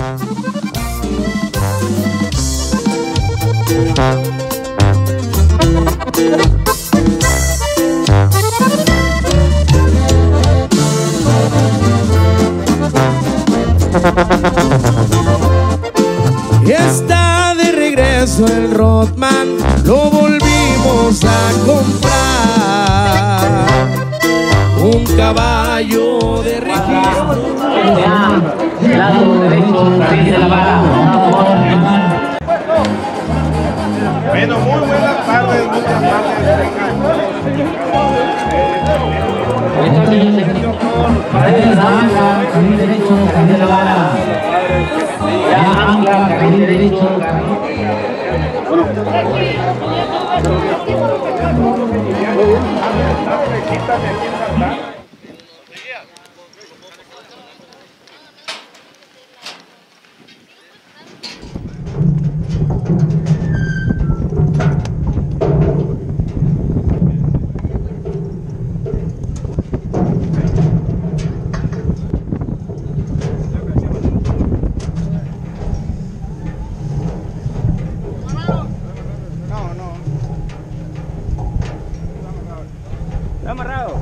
Está de regreso el Rodman, lo volvimos a comprar. Un caballo de registro. Lado derecho, David de la Vara. Bueno, muy buenas tardes, muchas gracias. Carril derecho, David de la Vara. Ya ancla, carril derecho, Amarrado.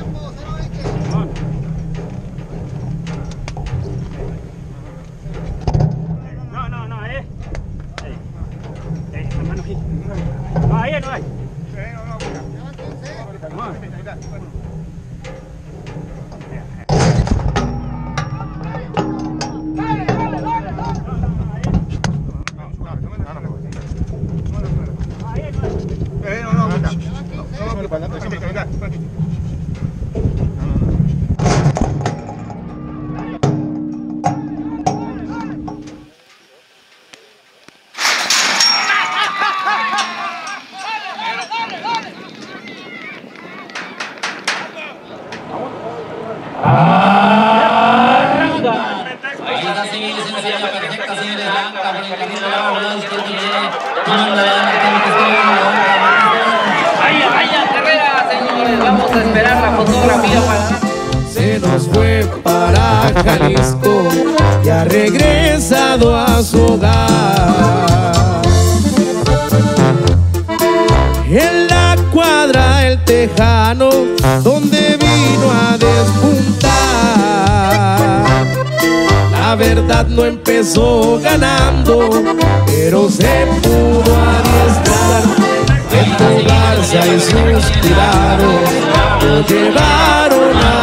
La mano aquí. No, ahí no hay. Vaya carrera, señores, vamos a esperar la fotografía para... Se nos fue para Jalisco y ha regresado a su hogar. En la cuadra El Tejano, donde vino a despuntar. La verdad no empezó ganando, pero se pudo adiestrar. Empujarse y suspiraron, lo llevaron a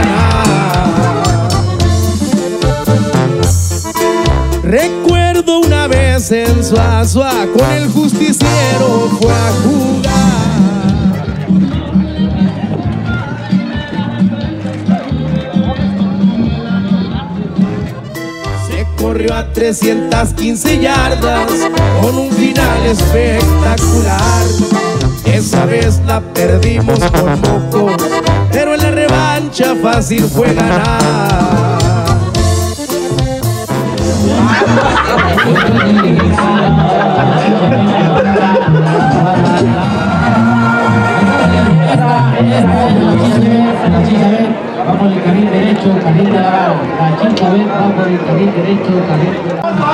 ganar. Recuerdo una vez en Suazua, con el Justiciero fue a jugar. Corrió a 315 yardas con un final espectacular. Esa vez la perdimos por poco, pero en la revancha fácil fue ganar. Va por el carril derecho, carril de la Vara. La chica va por el carril derecho, carril de la Vara.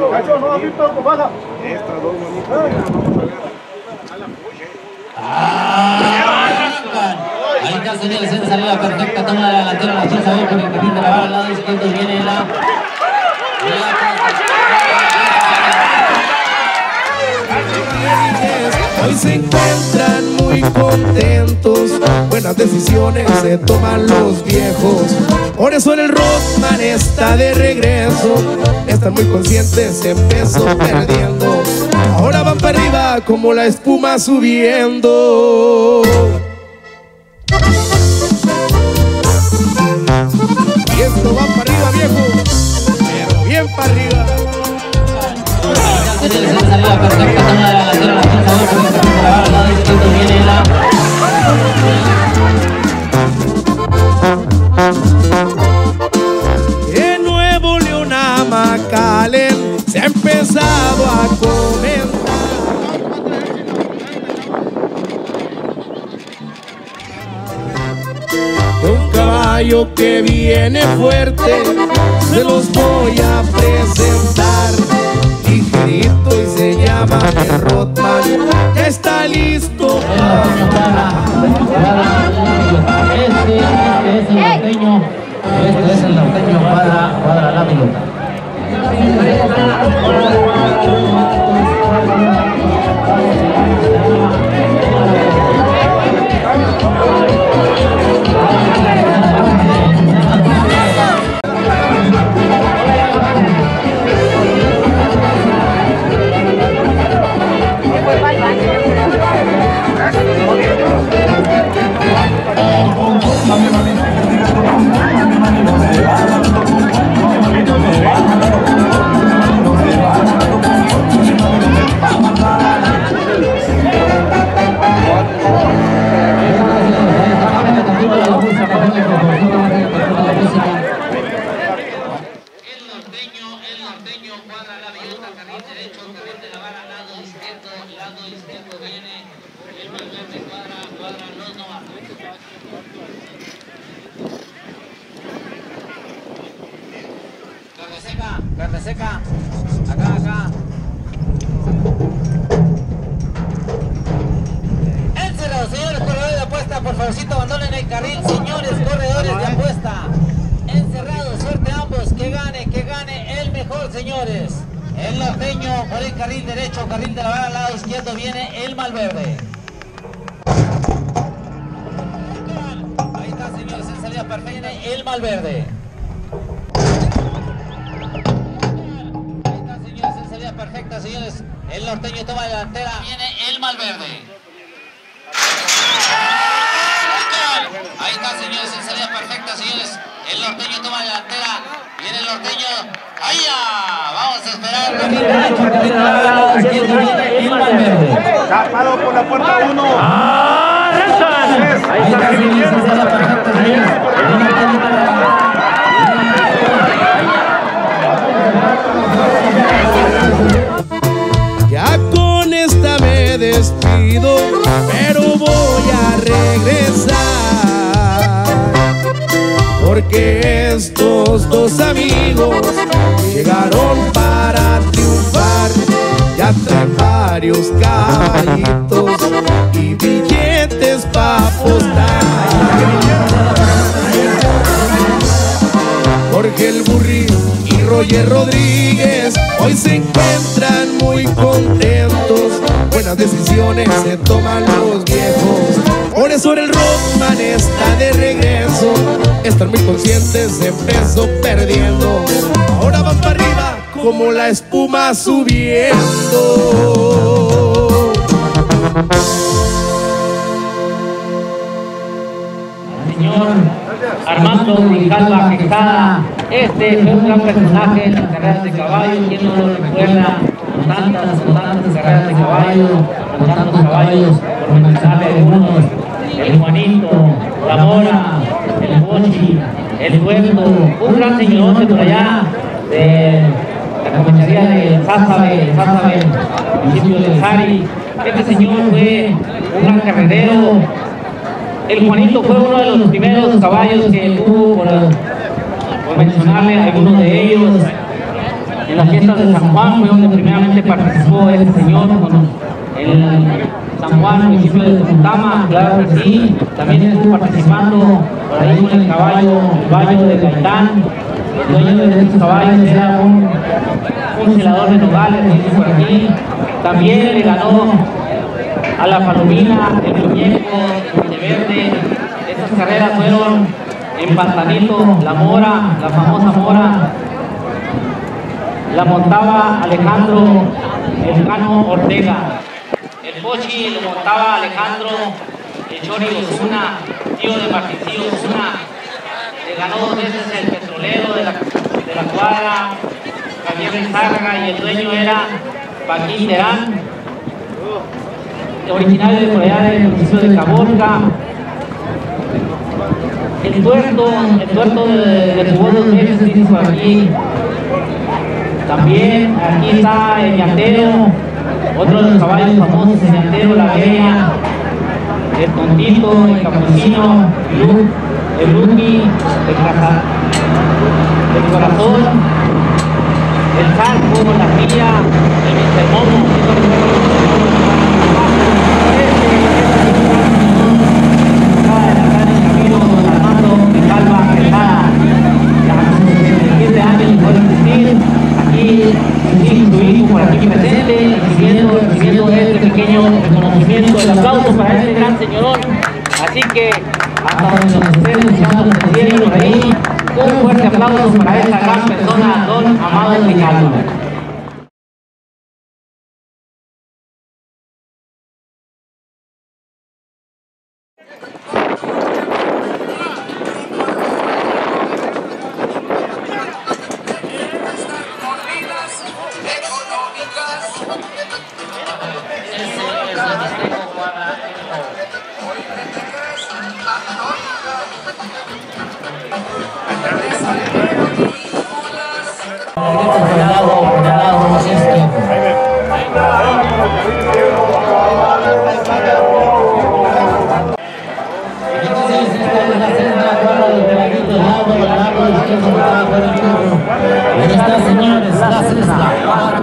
Ahí está, señores, en salida perfecta, toma de la delantera la Chisa B con el carril de la barra al lado izquierdo, viene la... Hoy se encuentran muy contentos, buenas decisiones se toman los viejos. Por eso el Rockman está de regreso, están muy conscientes, empezó perdiendo. Ahora van para arriba como la espuma subiendo. Y esto va para arriba, viejo, pero bien para arriba. Señores, en salida perfecta, toma de la delantera la Chisa B con el carril de la barra al lado izquierdo, viene la... En Nuevo León a McAllen se ha empezado a comentar. Un caballo que viene fuerte, se los voy a presentar. Ligerito y se llama el Rockman, ya está listo. Este es el norteño. Este es el norteño, cuadra la pelota. Carne seca, acá. Encerrado, señores corredores de apuesta, por favorcito abandonen el carril, señores corredores de apuesta. Encerrado, suerte a ambos, que gane el mejor, señores. El norteño por el carril derecho, carril de la barra al lado izquierdo viene el Malverde. Ahí está, señores, en salida perfecta viene el Malverde. Perfecta, señores, el norteño toma la delantera, viene el Malverde. Ahí está, señores, en salida perfecta, señores, el norteño toma la delantera, viene el norteño. ¡Ahí ya! Vamos a esperar. El Malverde. Tapado por la puerta 1. Ahí está, señores, en salida perfecta, señores. Ya con esta me despido, pero voy a regresar, porque estos dos amigos llegaron para triunfar. Ya traen varios caballitos y billetes pa' apostar. Jorge el Burri y Roger Rodríguez hoy se encuentran muy contentos, buenas decisiones se toman los viejos. Por eso el Rockman está de regreso, están muy conscientes, empezó perdiendo. Ahora van para arriba como la espuma subiendo. Señor Armando Grijalva Quijada, este fue un gran personaje en las carreras de caballo. ¿Quién no lo recuerda? Con tantas carreras de caballo, con tantos caballos, por mencionarle algunos: el Juanito, la Mora, el Bochi, el Tuerto, un gran señor por allá de la comisaría de Sázabe, municipio de Jari. Este señor fue un gran carretero. El Juanito fue uno de los primeros caballos que tuvo, por mencionarle algunos de ellos. en las fiestas de San Juan fue donde primeramente participó este señor con el San Juan, municipio de Tecutama, claro que sí. También estuvo participando por ahí con el caballo, el Bayo de Gaitán. El dueño de estos caballos era un celador de Nogales, dice por aquí. También le ganó a la Palomina, el Muñeco, Monteverde. Estas carreras fueron en Pantanito, la Mora, la famosa Mora. La montaba Alejandro el Cano Ortega. El Pochi lo montaba Alejandro el Chori Osuna, tío de Martincillo Osuna. Le ganó 2 veces el petrolero de la cuadra, Javier Lizárraga, y el dueño era Paquín Terán, originario de por allá del municipio de Caborca. El tuerto de jugó 2 veces, dice por aquí. También aquí está el llantero, otro de los caballos famosos, el llantero, la Bella, el Tontito, el Capuchino, el Lucky, el Corazón, el Zarco, la Tía, el Mr. Momo. Aquí su hijo por aquí presente, recibiendo este pequeño reconocimiento, el aplauso para este gran señorón. Así que hasta donde nos estén escuchando por ahí, un fuerte aplauso para esta gran persona, don Amado Grijalva. Esta, señores, la cesta.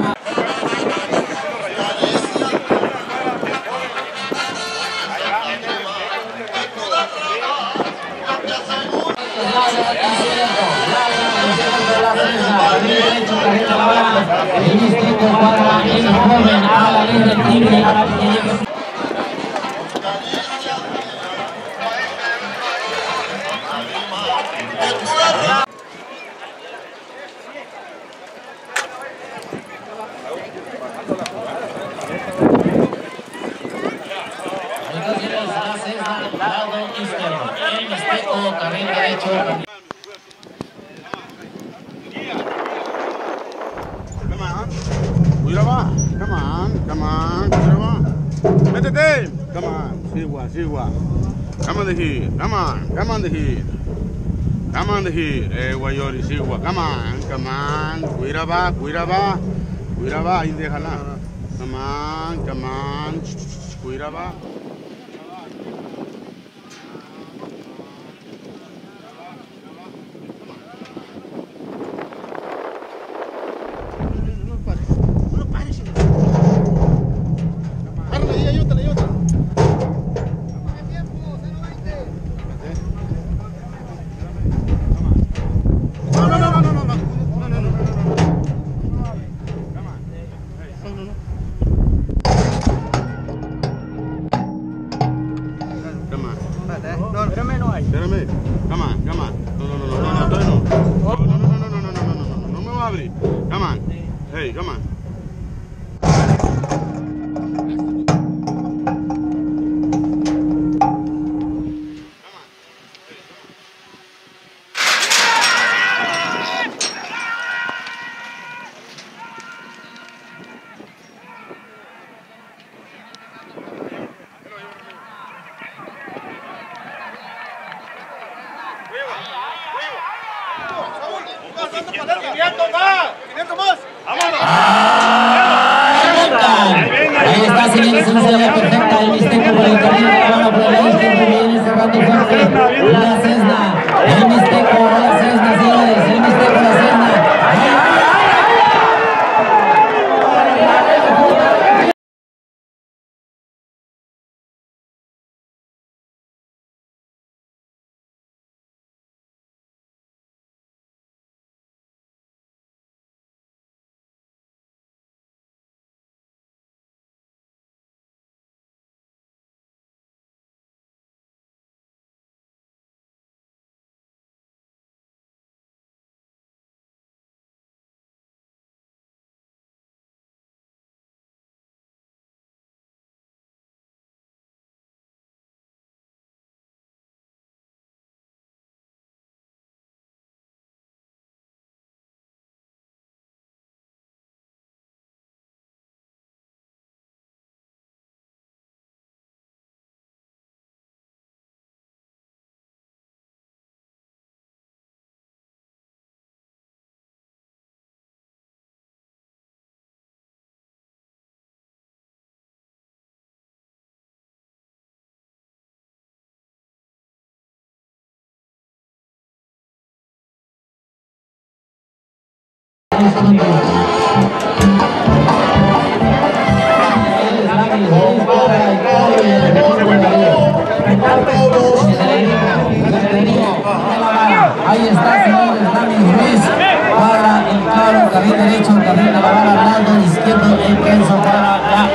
Carril derecho. Cuidado, come on, cuidado. Métete, come on, sigua. Come on the heat, come on the heat. Come on the heat, guayori, sigua, come on, cuidado, ahí déjala. Come on, cuidado. Espérame. Come on. No me va a abrir. Come on. Hey, come on. ¡500 más! ¡Vámonos! Ahí está, señores, Dami Ruiz para el claro, carril derecho, carril de la vara, lado izquierdo, el pienso para la...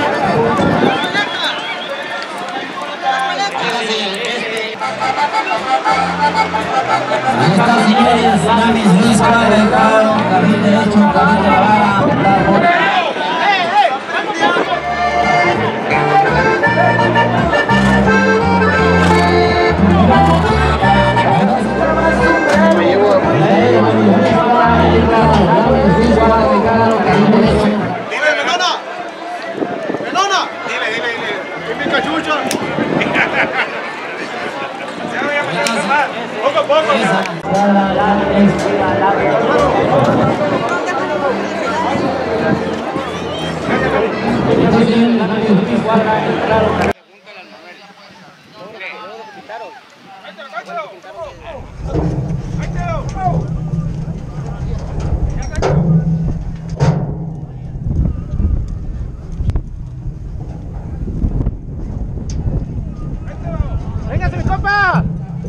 Ahí está, señores, Dami Ruiz para el claro, carril derecho, carril de la vara, largo. Dile, Menona. Menona. Dile. Es mi cachucho. Ya voy a empezar más. Poco a poco. ¡Véngase, mi compa!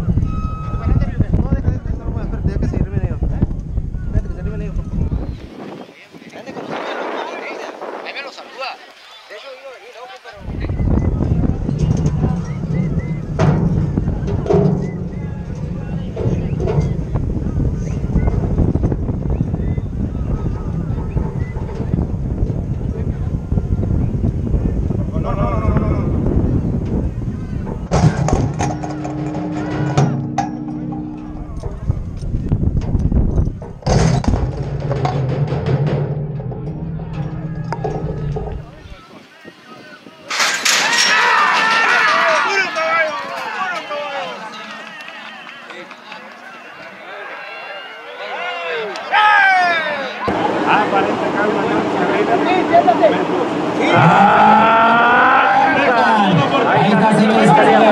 Ahí está, señores.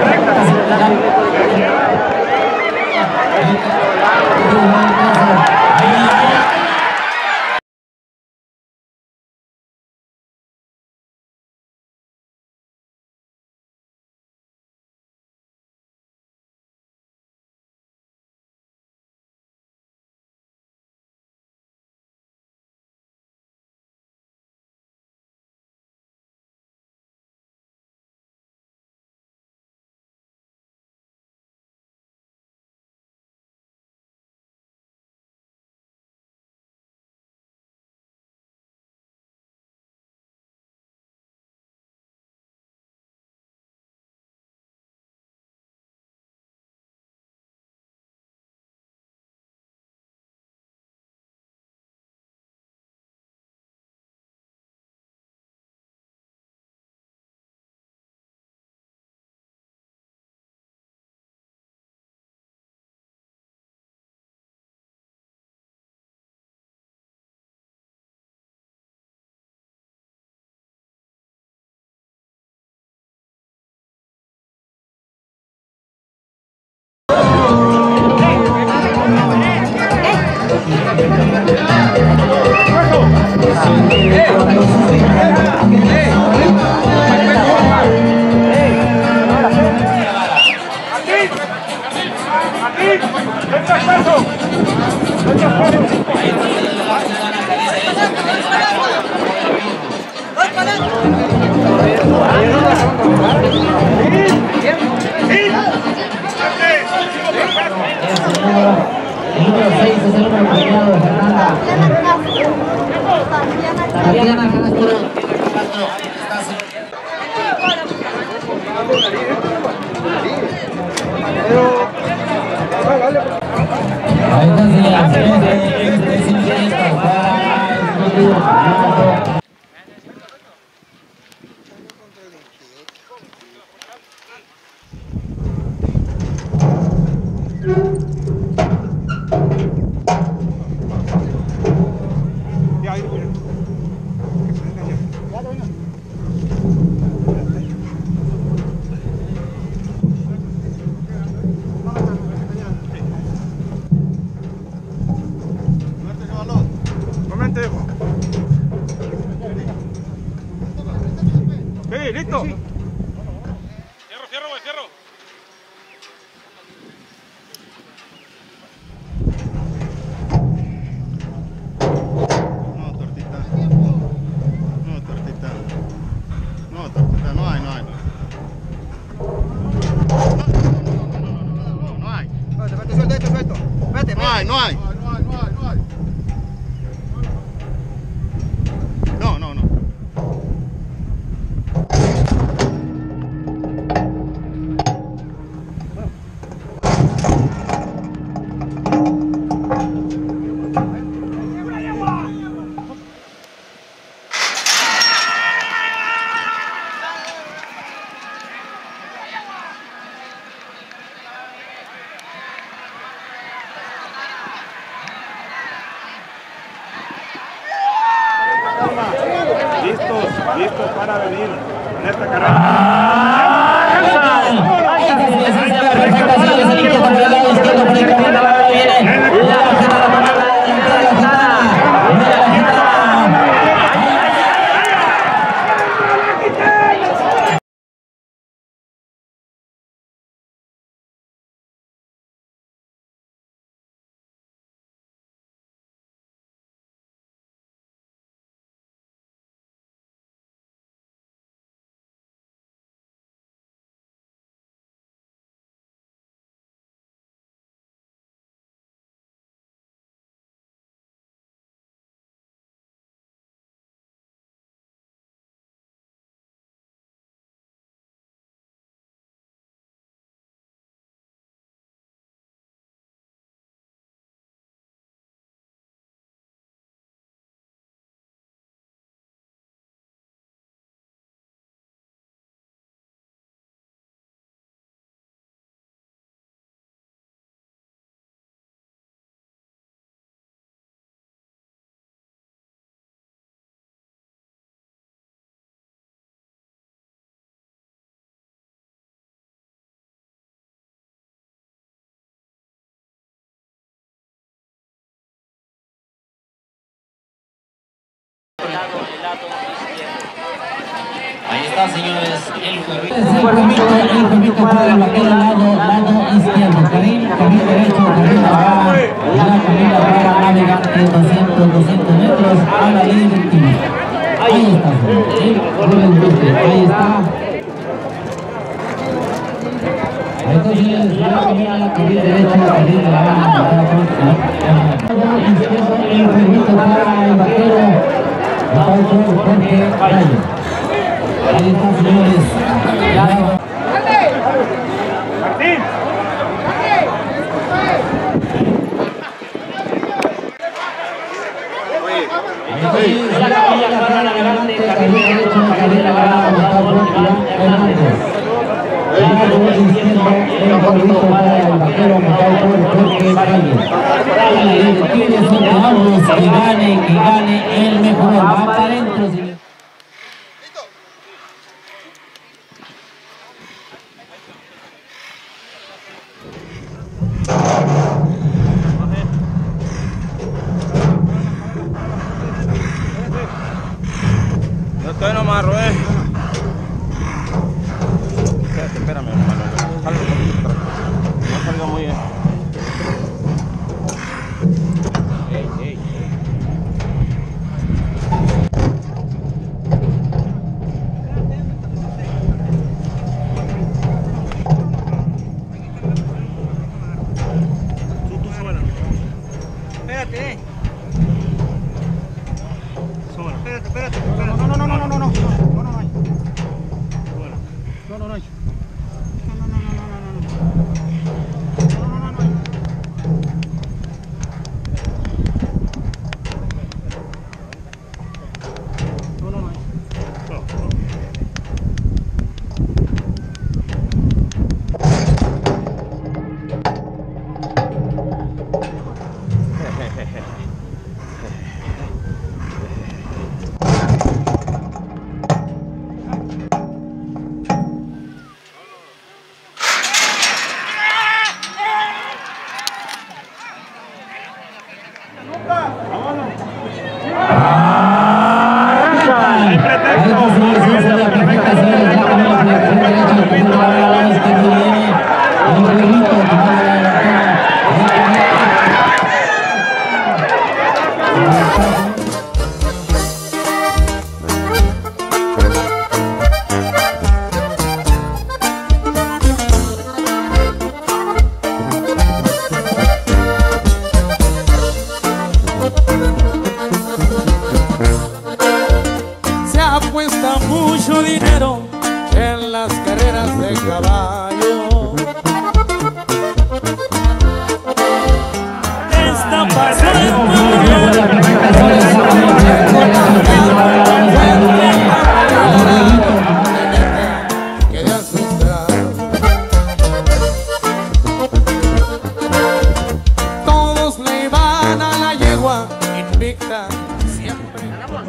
El número 6 es el número premiado de Fernanda. Tatiana Castro. Ahí está, señora. Sí, listo. Sí. Cierro, güey, cierro. No, tortita. No, tortita. No, tortita, no hay. No hay. Espérate, suelto. Espérate, No hay. No. Listos para venir en esta carrera. Ahí está, señores, el jueguito para el vaquero lado izquierdo, carril derecho, carril la camina para navegante 200 metros a la ley del tiro. Ahí está, ahí está. Ahí está, señores, la camina, carril derecho, carril de la izquierdo, el jueguito para el vaquero Jorge Valle. Ahí está, señores. Martín. La camilla para navegante, carril derecho, carril de la el jueguito para el vaquero Jorge Valle. Que gane el mejor. Va para adentro, señor. No estoy nomás, Rubén. Espérame, hermano. No salga muy bien. Ey. Tú súbela. Espérate. Súbela. Espérate. No. cuesta mucho dinero en las carreras de caballo. Esta pasión quedé asustado. Todos le iban a la yegua invicta siempre.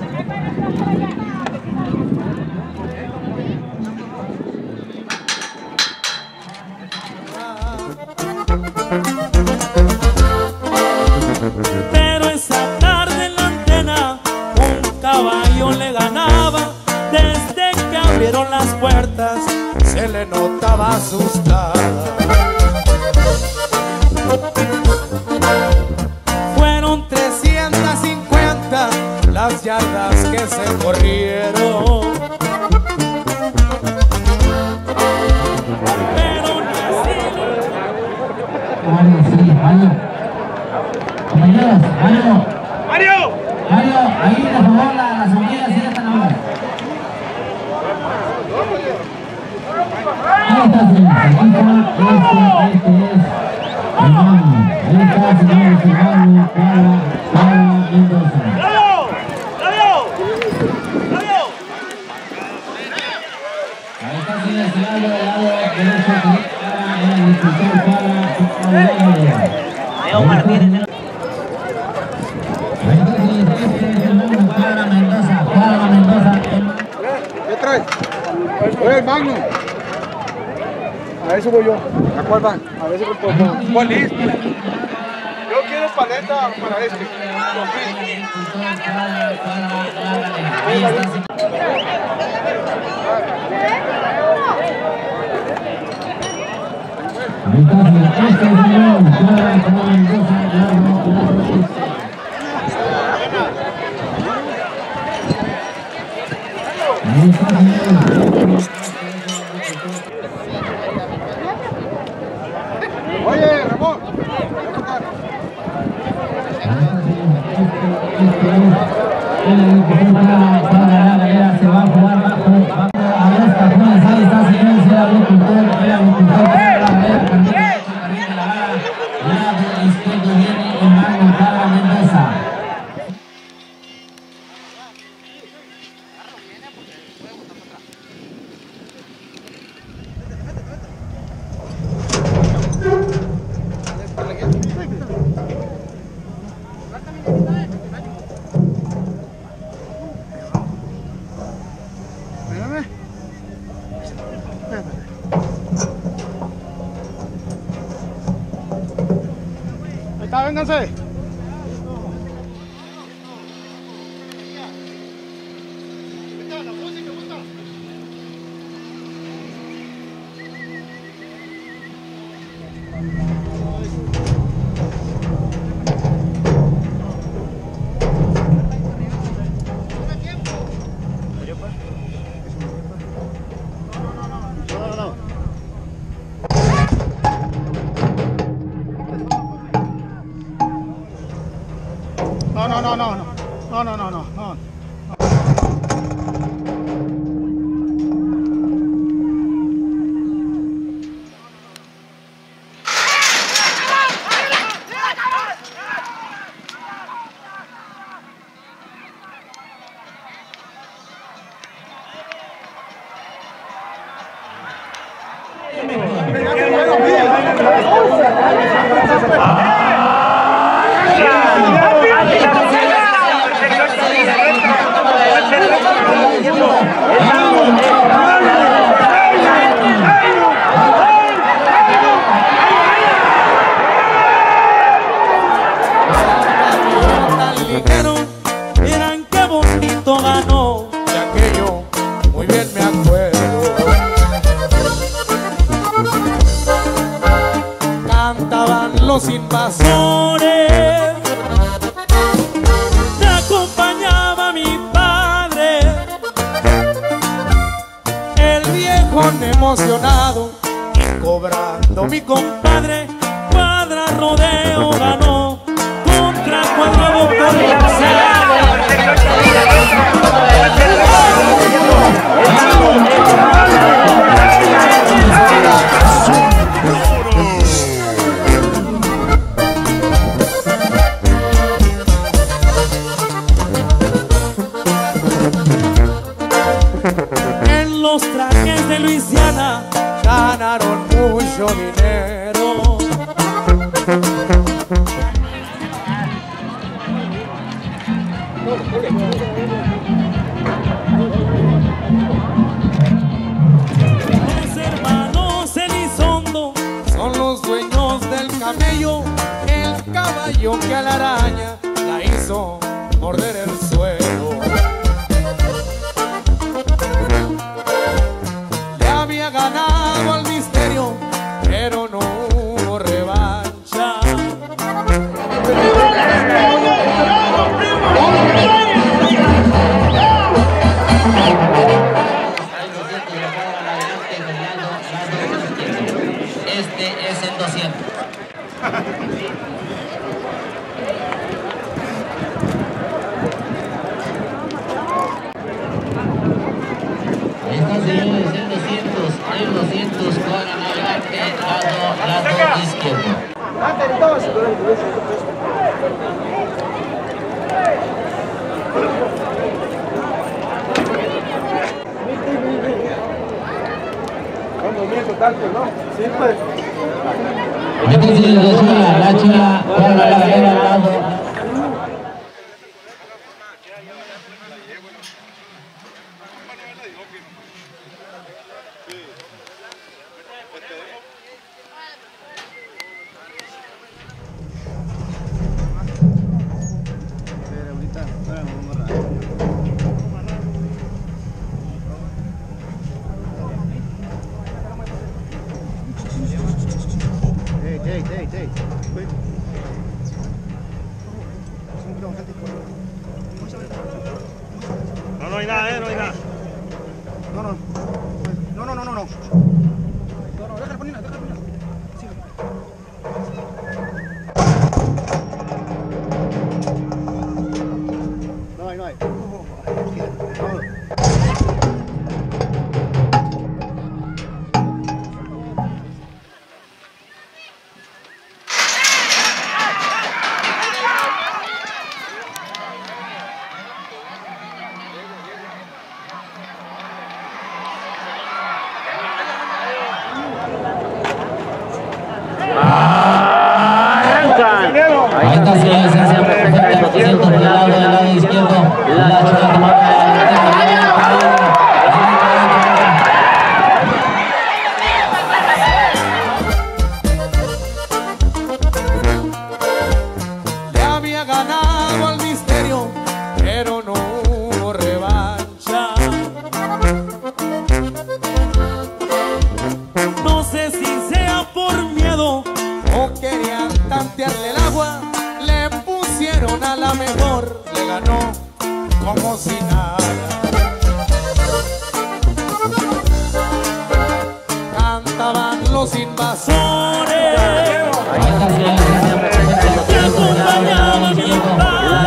Pero esa tarde en la antena un caballo le ganaba. Desde que abrieron las puertas se le notaba asustada. Fueron 350 las yardas que se corrieron. Pero Compañeros, ¡Mario! ahí por favor las hormigas sí están ahora. Ahí está, señor. Este es hermano. Ahí está, señor Serrano para Mendoza. ¡Rabio! Ahí está, señor Serrano, del lado derecho para el agricultor para Martínez. Para Mendoza. ¿Qué trae? Oye, el Magno. A ver si voy yo. ¿A cuál va? A ver si voy yo. ¿Cuál es? Yo quiero paleta para este. Oye, Ramón. Se va a jugar bajo a los cajones. Ahí está, señores, el agricultor para la galera, carril de la vara. Lado izquierdo viene el Magno para Mendoza. Ahí está, vénganse. No. Miran qué bonito ganó, de aquello muy bien me acuerdo. Cantaban los invasores, me acompañaba mi padre, el viejo emocionado, y cobrando mi compadre, Cuadra Rodeo ganó contra Cuadra Bocor. En los trajes de Luisiana ganaron mucho dinero. Los hermanos Elizondo son los dueños del camello, el caballo que a la araña la hizo morder el suelo. Le había ganado al misterio, pero no hubo revancha. Este es el 200. Estos señores, el 200 para adelante, lado izquierdo. Sí, pues. Estos señores, la chula para la galera al lado. Hey. No hay nada, no hay nada. No, déjalo poner. Sí. No hay. Ahí está, señores, se hace perfectamente 200 del lado izquierdo. La chula que marca Le había ganado al misterio, pero no hubo revancha. No sé si sea por miedo o querían tantearle el agua. Le pusieron a la mejor, le ganó como si nada. Cantaban los invasores, Ahí está, señores, se hace perfectamente 200 del lado izquierdo.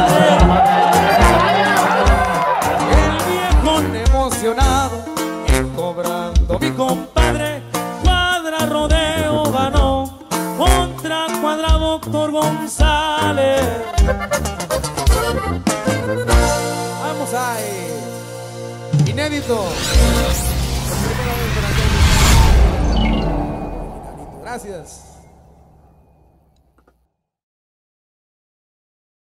el viejón emocionado y cobrando mi compadre. Cuadra rodeo ganó contra Cuadra Doctor González. Vamos ahí, inédito. Gracias.